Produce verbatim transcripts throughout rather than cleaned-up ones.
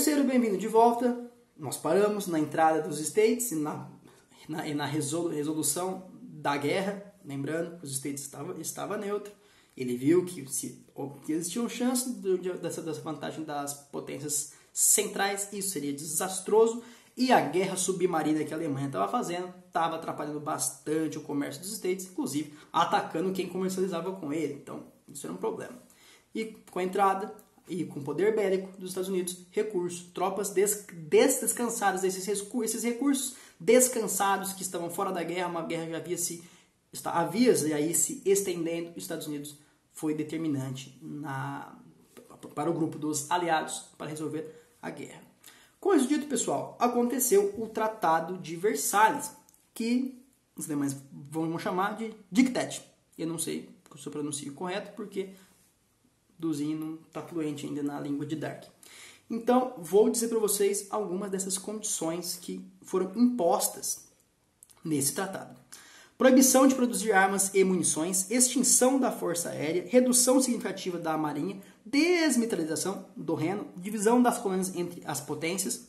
Terceiro, bem-vindo de volta. Nós paramos na entrada dos States e na, na, e na resolu, resolução da guerra. Lembrando que os States estava, estava neutro. Ele viu que, se, que existiam chances de, de, dessa, dessa vantagem das potências centrais. Isso seria desastroso. E a guerra submarina que a Alemanha estava fazendo estava atrapalhando bastante o comércio dos States, inclusive atacando quem comercializava com ele. Então, isso era um problema. E com a entrada e com o poder bélico dos Estados Unidos, recursos, tropas des descansadas desses recursos, esses recursos descansados que estavam fora da guerra, uma guerra já havia se, havia aí se estendendo, os Estados Unidos foi determinante na, para o grupo dos aliados para resolver a guerra. Com isso dito, pessoal, aconteceu o Tratado de Versalhes, que os alemães vão chamar de Diktat. Eu não sei se eu pronuncio correto, porque Duzinho não está fluente ainda na língua de Dark. Então, vou dizer para vocês algumas dessas condições que foram impostas nesse tratado. Proibição de produzir armas e munições, extinção da força aérea, redução significativa da marinha, desmilitarização do Reno, divisão das colônias entre as potências.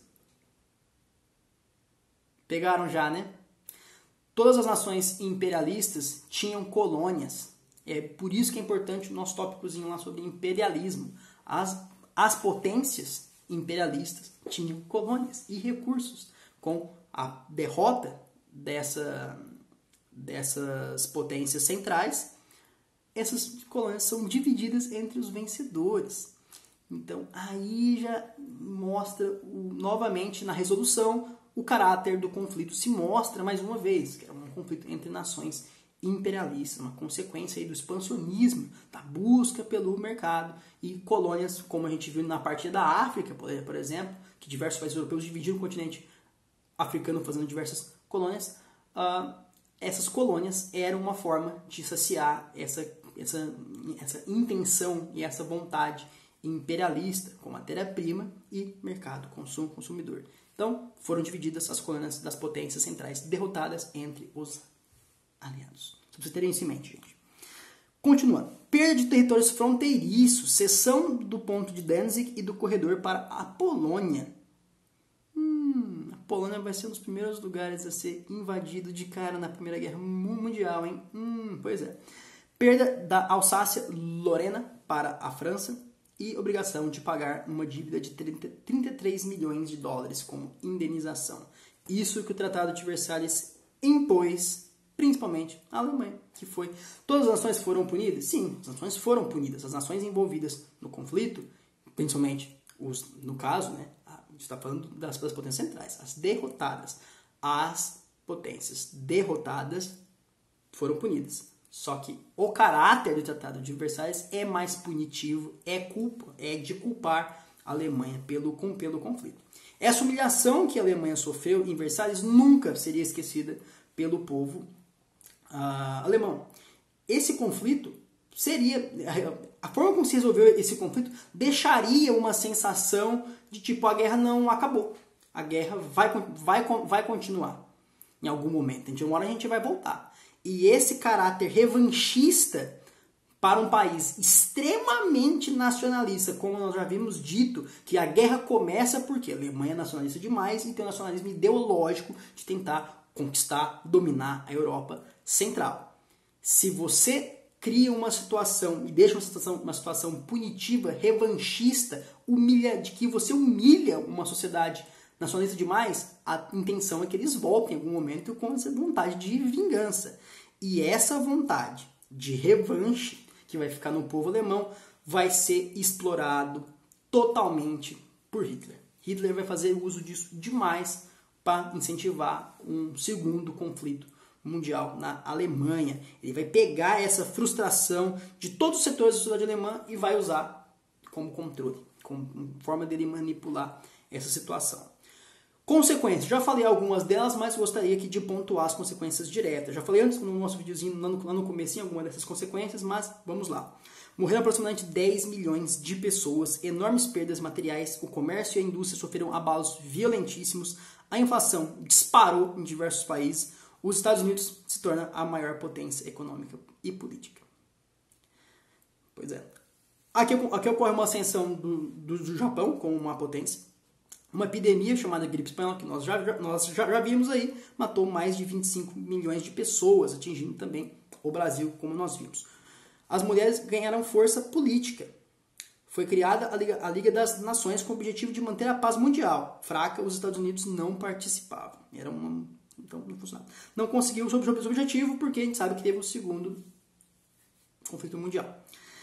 Pegaram já, né? Todas as nações imperialistas tinham colônias. É por isso que é importante o nosso tópicozinho lá sobre imperialismo. As, as potências imperialistas tinham colônias e recursos. Com a derrota dessa, dessas potências centrais, essas colônias são divididas entre os vencedores. Então, aí já mostra o, novamente na resolução o caráter do conflito. Se mostra mais uma vez que é um conflito entre nações imperialistas, uma consequência aí do expansionismo, da busca pelo mercado e colônias, como a gente viu na parte da África, por exemplo, que diversos países europeus dividiram o continente africano fazendo diversas colônias. Uh, essas colônias eram uma forma de saciar essa, essa, essa intenção e essa vontade imperialista com matéria-prima e mercado, consumo, consumidor. Então, foram divididas as colônias das potências centrais derrotadas entre os aliados. Só para vocês terem isso em mente, gente. Continuando. Perda de territórios fronteiriços, cessão do ponto de Danzig e do corredor para a Polônia. Hum, a Polônia vai ser um dos primeiros lugares a ser invadido de cara na Primeira Guerra Mundial, hein? Hum, pois é. Perda da Alsácia-Lorena para a França e obrigação de pagar uma dívida de trinta e três milhões de dólares como indenização. Isso que o Tratado de Versalhes impôs principalmente a Alemanha, que foi... Todas as nações foram punidas? Sim, as nações foram punidas. As nações envolvidas no conflito, principalmente, os, no caso, né, a gente está falando das, das potências centrais, as derrotadas. As potências derrotadas foram punidas. Só que o caráter do Tratado de Versalhes é mais punitivo, é culpa, é de culpar a Alemanha pelo, pelo conflito. Essa humilhação que a Alemanha sofreu em Versalhes nunca seria esquecida pelo povo Uh, alemão. Esse conflito seria... A forma como se resolveu esse conflito deixaria uma sensação de tipo, a guerra não acabou. A guerra vai, vai, vai continuar em algum momento. De uma hora a gente vai voltar. E esse caráter revanchista para um país extremamente nacionalista, como nós já vimos dito, que a guerra começa porque a Alemanha é nacionalista demais e tem um nacionalismo ideológico de tentar conquistar, dominar a Europa Central. Se você cria uma situação e deixa uma situação, uma situação punitiva, revanchista, humilha, de que você humilha uma sociedade nacionalista demais, a intenção é que eles voltem em algum momento com essa vontade de vingança. E essa vontade de revanche que vai ficar no povo alemão vai ser explorado totalmente por Hitler. Hitler vai fazer uso disso demais para incentivar um segundo conflito mundial na Alemanha. Ele vai pegar essa frustração de todos os setores da sociedade alemã e vai usar como controle, como forma dele manipular essa situação. Consequências. Já falei algumas delas, mas gostaria aqui de pontuar as consequências diretas. Já falei antes no nosso videozinho, lá no, lá no comecinho, alguma dessas consequências, mas vamos lá. Morreram aproximadamente dez milhões de pessoas, enormes perdas materiais, o comércio e a indústria sofreram abalos violentíssimos, a inflação disparou em diversos países, os Estados Unidos se torna a maior potência econômica e política. Pois é. Aqui, aqui ocorre uma ascensão do, do, do Japão como uma potência. Uma epidemia chamada gripe espanhola, que nós já, nós já, já vimos aí, matou mais de vinte e cinco milhões de pessoas, atingindo também o Brasil, como nós vimos. As mulheres ganharam força política. Foi criada a Liga, a Liga das Nações com o objetivo de manter a paz mundial. Fraca, os Estados Unidos não participavam. Era uma, então não funcionava. Não conseguiu o seu objetivo porque a gente sabe que teve o segundo conflito mundial.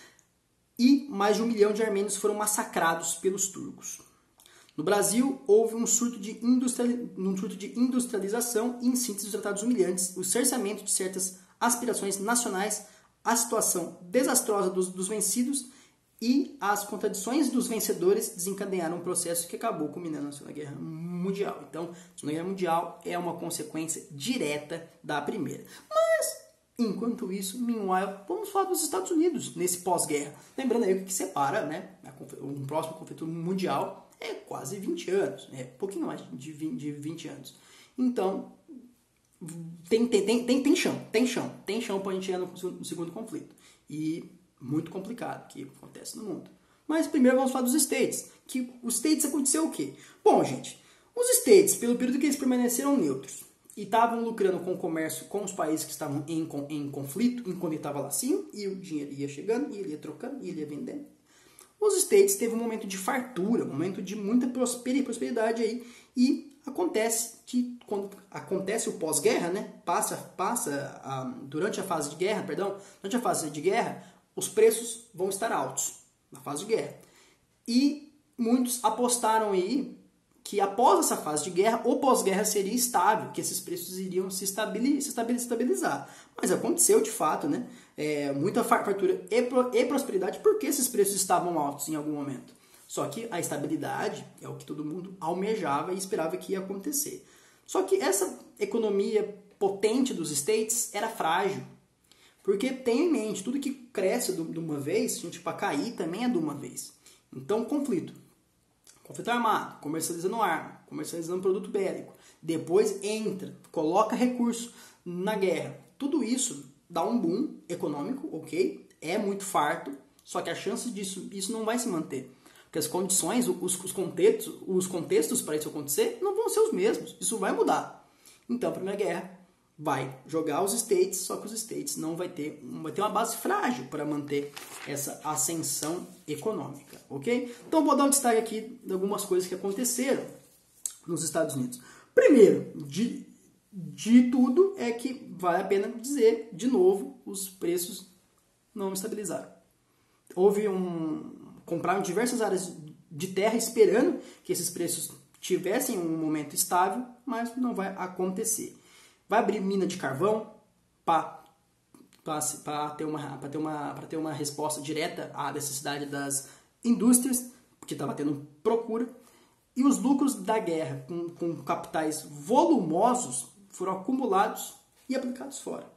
E mais de um milhão de armênios foram massacrados pelos turcos. No Brasil, houve um surto, de industriali... um surto de industrialização e, em síntese, dos tratados humilhantes, o cerceamento de certas aspirações nacionais, a situação desastrosa dos, dos vencidos e as contradições dos vencedores desencadearam um processo que acabou culminando na Segunda Guerra Mundial. Então, a Segunda Guerra Mundial é uma consequência direta da Primeira. Mas, enquanto isso, meanwhile, vamos falar dos Estados Unidos nesse pós-guerra. Lembrando aí o que separa, né, um próximo conflito mundial é quase vinte anos, é um pouquinho mais de vinte anos. Então, tem, tem, tem, tem, tem chão, tem chão, tem chão para a gente chegar no, no segundo conflito. E muito complicado que acontece no mundo. Mas primeiro vamos falar dos States. Que os States aconteceu o quê? Bom, gente, os States, pelo período que eles permaneceram neutros e estavam lucrando com o comércio com os países que estavam em, em conflito, enquanto ele estava lacinho, e o dinheiro ia chegando, e ele ia trocando, e ele ia vendendo. Os States teve um momento de fartura, um momento de muita prosperidade aí, e acontece que quando acontece o pós-guerra, né, passa, passa a, durante a fase de guerra, perdão, durante a fase de guerra, os preços vão estar altos na fase de guerra. E muitos apostaram aí que após essa fase de guerra, o pós-guerra seria estável, que esses preços iriam se estabilizar. Mas aconteceu de fato, né? É, muita fartura e, pro, e prosperidade, porque esses preços estavam altos em algum momento. Só que a estabilidade é o que todo mundo almejava e esperava que ia acontecer. Só que essa economia potente dos States era frágil. Porque tenha em mente, tudo que cresce de uma vez, gente, para cair também é de uma vez. Então, conflito. Conflito armado, comercializando arma, comercializando produto bélico. Depois entra, coloca recurso na guerra. Tudo isso dá um boom econômico, ok? É muito farto, só que a chance disso isso não vai se manter. Porque as condições, os, os, contextos, os contextos para isso acontecer não vão ser os mesmos. Isso vai mudar. Então, a Primeira Guerra vai jogar os States, só que os States não vai ter, vai ter uma base frágil para manter essa ascensão econômica, ok? Então vou dar um destaque aqui de algumas coisas que aconteceram nos Estados Unidos. Primeiro, de, de tudo é que vale a pena dizer, de novo, os preços não estabilizaram. Houve um... compraram diversas áreas de terra esperando que esses preços tivessem um momento estável, mas não vai acontecer. Vai abrir mina de carvão para ter, uma, ter, uma, ter uma resposta direta à necessidade das indústrias, porque estava tendo procura. E os lucros da guerra com, com capitais volumosos foram acumulados e aplicados fora.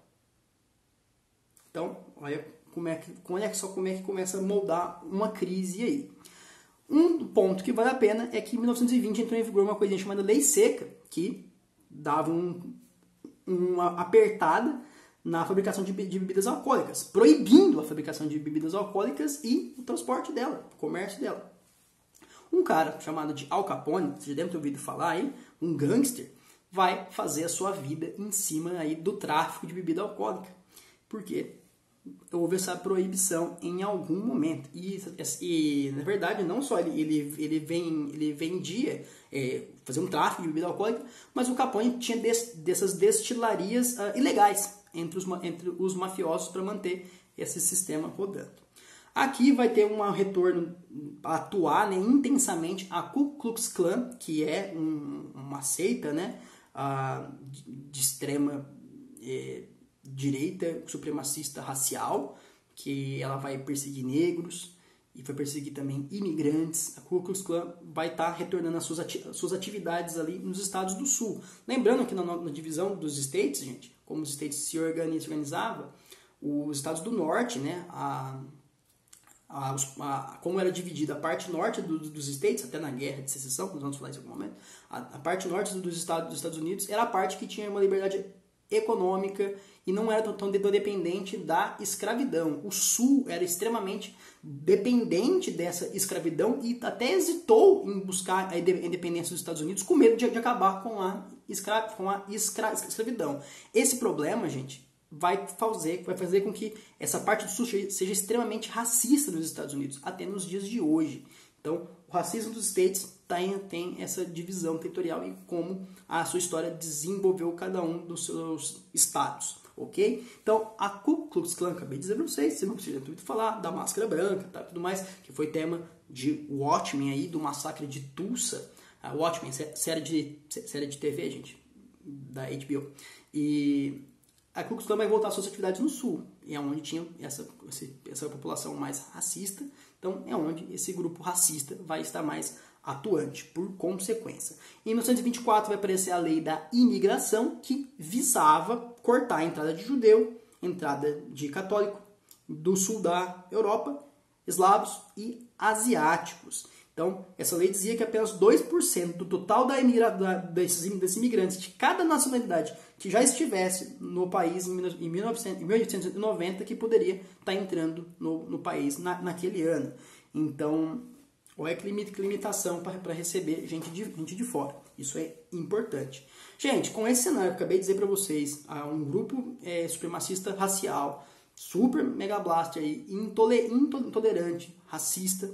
Então, olha como é que, como é, só como é que começa a moldar uma crise aí. Um ponto que vale a pena é que em mil novecentos e vinte entrou em vigor uma coisinha chamada Lei Seca, que dava um... uma apertada na fabricação de bebidas alcoólicas, proibindo a fabricação de bebidas alcoólicas e o transporte dela, o comércio dela. Um cara chamado de Al Capone, vocês já devem ter ouvido falar aí, um gangster, vai fazer a sua vida em cima aí do tráfico de bebida alcoólica. Por quê? Houve essa proibição em algum momento. E, e na verdade, não só ele, ele, ele, vem, ele vendia, é, fazia um tráfico de bebida alcoólica, mas o Capone tinha des, dessas destilarias uh, ilegais entre os, entre os mafiosos para manter esse sistema rodando. Aqui vai ter um retorno a atuar, né, intensamente a Ku Klux Klan, que é um, uma seita, né, uh, de, de extrema... É, direita supremacista racial, que ela vai perseguir negros e vai perseguir também imigrantes. A Ku Klux Klan vai estar retornando as suas, ati suas atividades ali nos estados do sul. Lembrando que na, na divisão dos States, gente, como os States se organizam, se organizavam, os estados do norte, né, a, a, a, como era dividida a parte norte do, dos States, até na guerra de secessão, nós vamos falar isso em algum momento, a, a parte norte dos estados, dos Estados Unidos era a parte que tinha uma liberdade econômica e não era tão dependente da escravidão. O Sul era extremamente dependente dessa escravidão e até hesitou em buscar a independência dos Estados Unidos com medo de, de acabar com a, escra, com a escra, escravidão. Esse problema, gente, vai fazer, vai fazer com que essa parte do Sul seja extremamente racista nos Estados Unidos, até nos dias de hoje. Então, o racismo dos States tem, tem essa divisão territorial e como a sua história desenvolveu cada um dos seus estados, ok? Então, a Ku Klux Klan, acabei de dizer para vocês, você não precisa muito falar da máscara branca, tá, tudo mais, que foi tema de Watchmen aí, do massacre de Tulsa. A Watchmen, série de, série de T V, gente, da H B O. E a Ku Klux Klan vai voltar às suas atividades no Sul, e é onde tinha essa, essa população mais racista. Então, é onde esse grupo racista vai estar mais atuante, por consequência. Em mil novecentos e vinte e quatro vai aparecer a lei da imigração, que visava cortar a entrada de judeu, entrada de católico, do sul da Europa, eslavos e asiáticos. Então, essa lei dizia que apenas dois por cento do total da imigra da, desses, desses imigrantes de cada nacionalidade que já estivesse no país em mil oitocentos e noventa que poderia estar entrando no, no país na, naquele ano. Então, olha que limitação para receber gente de, gente de fora. Isso é importante. Gente, com esse cenário que eu acabei de dizer para vocês, há um grupo é, supremacista racial, super mega blaster, intolerante, racista,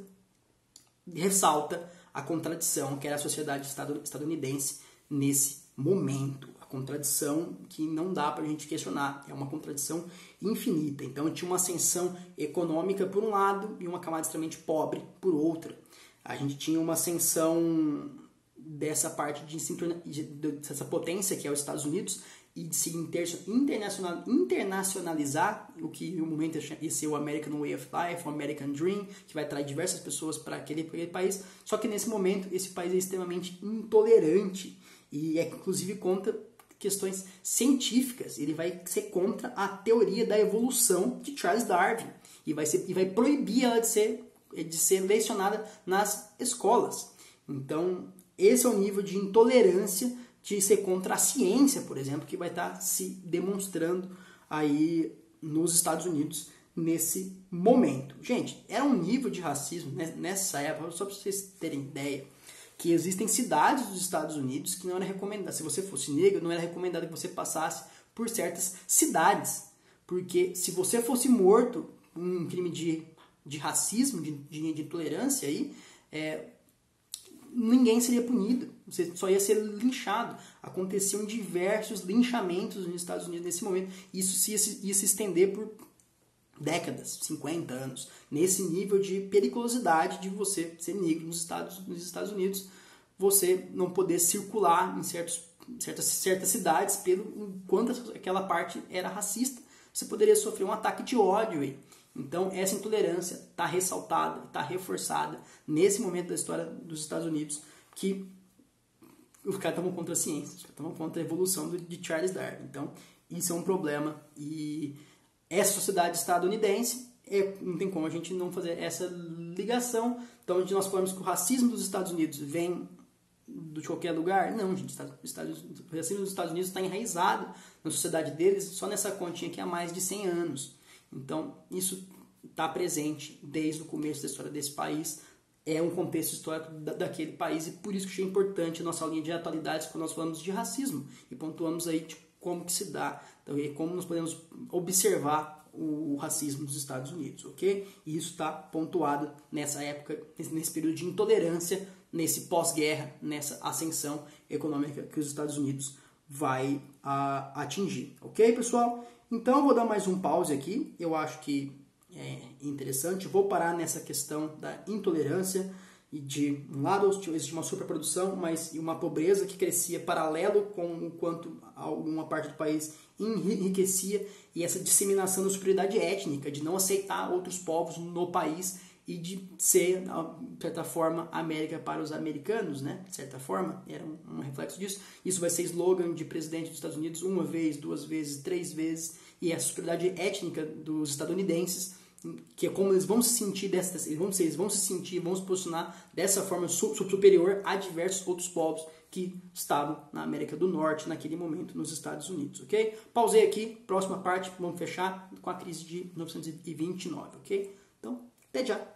ressalta a contradição que era a sociedade estadunidense nesse momento. A contradição que não dá para a gente questionar. É uma contradição infinita. Então, tinha uma ascensão econômica por um lado e uma camada extremamente pobre por outra. A gente tinha uma ascensão dessa parte de, de, dessa potência que é os Estados Unidos e de se internacional, internacionalizar, o que no momento ia ser o American Way of Life, o American Dream, que vai atrair diversas pessoas para aquele, aquele país. Só que nesse momento esse país é extremamente intolerante e é inclusive contra questões científicas. Ele vai ser contra a teoria da evolução de Charles Darwin e vai, ser, e vai proibir ela de ser, de ser lecionada nas escolas. Então, esse é o nível de intolerância de ser contra a ciência, por exemplo, que vai estar se demonstrando aí nos Estados Unidos nesse momento. Gente, era um nível de racismo nessa época, só para vocês terem ideia, que existem cidades dos Estados Unidos que não era recomendado, se você fosse negro, não era recomendado que você passasse por certas cidades, porque se você fosse morto por um crime de, de racismo, de, de, de intolerância, aí, é, ninguém seria punido, você só ia ser linchado. Aconteciam diversos linchamentos nos Estados Unidos nesse momento. Isso ia se, ia se estender por décadas, cinquenta anos, nesse nível de periculosidade de você ser negro nos Estados, nos Estados Unidos, você não poder circular em certos, certas, certas cidades pelo quanto aquela parte era racista, você poderia sofrer um ataque de ódio aí. Então, essa intolerância está ressaltada, está reforçada nesse momento da história dos Estados Unidos, que os caras estavam contra a ciência, os caras estavam contra a evolução de Charles Darwin. Então, isso é um problema. E essa sociedade estadunidense, é, não tem como a gente não fazer essa ligação. Então, onde nós falamos que o racismo dos Estados Unidos vem de qualquer lugar? Não, gente. O racismo dos Estados Unidos está enraizado na sociedade deles só nessa continha aqui há mais de cem anos. Então, isso está presente desde o começo da história desse país, é um contexto histórico da, daquele país, e por isso que é importante a nossa linha de atualidades quando nós falamos de racismo, e pontuamos aí de como que se dá, então, e como nós podemos observar o, o racismo nos Estados Unidos, ok? E isso está pontuado nessa época, nesse, nesse período de intolerância, nesse pós-guerra, nessa ascensão econômica que os Estados Unidos vai a, atingir, ok, pessoal? Então, eu vou dar mais um pause aqui. Eu acho que é interessante. Vou parar nessa questão da intolerância e de um lado existe uma superprodução, mas uma pobreza que crescia paralelo com o quanto uma parte do país enriquecia, e essa disseminação da superioridade étnica, de não aceitar outros povos no país e de ser, de certa forma, América para os americanos, né? De certa forma, era um, um reflexo disso. Isso vai ser slogan de presidente dos Estados Unidos uma vez, duas vezes, três vezes, e a superioridade étnica dos estadunidenses que é como eles vão se sentir dessas, eles vão, eles vão se sentir, vão se posicionar dessa forma superior a diversos outros povos que estavam na América do Norte naquele momento, nos Estados Unidos, ok? Pausei aqui, próxima parte, vamos fechar com a crise de mil novecentos e vinte e nove, ok? Então, até já!